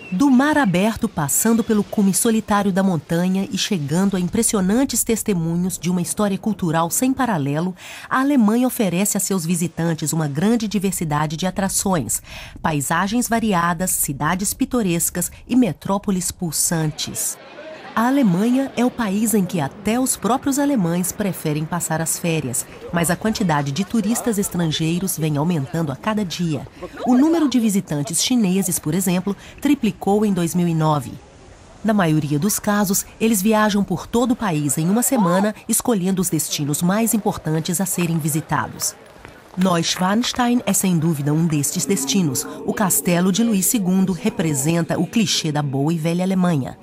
Do mar aberto, passando pelo cume solitário da montanha e chegando a impressionantes testemunhos de uma história cultural sem paralelo, a Alemanha oferece a seus visitantes uma grande diversidade de atrações, paisagens variadas, cidades pitorescas e metrópoles pulsantes. A Alemanha é o país em que até os próprios alemães preferem passar as férias, mas a quantidade de turistas estrangeiros vem aumentando a cada dia. O número de visitantes chineses, por exemplo, triplicou em 2009. Na maioria dos casos, eles viajam por todo o país em uma semana, escolhendo os destinos mais importantes a serem visitados. Neuschwanstein é sem dúvida um destes destinos. O castelo de Luís II representa o clichê da boa e velha Alemanha.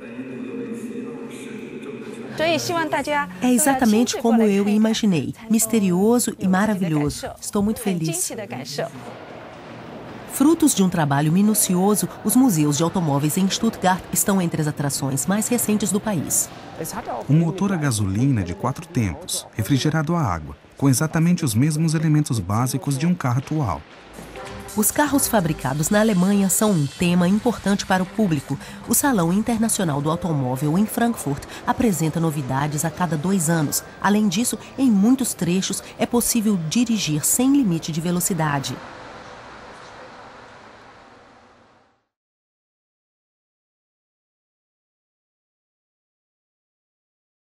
É exatamente como eu imaginei, misterioso e maravilhoso. Estou muito feliz. Frutos de um trabalho minucioso, os museus de automóveis em Stuttgart estão entre as atrações mais recentes do país. Um motor a gasolina de 4 tempos, refrigerado a água, com exatamente os mesmos elementos básicos de um carro atual. Os carros fabricados na Alemanha são um tema importante para o público. O Salão Internacional do Automóvel em Frankfurt apresenta novidades a cada 2 anos. Além disso, em muitos trechos é possível dirigir sem limite de velocidade.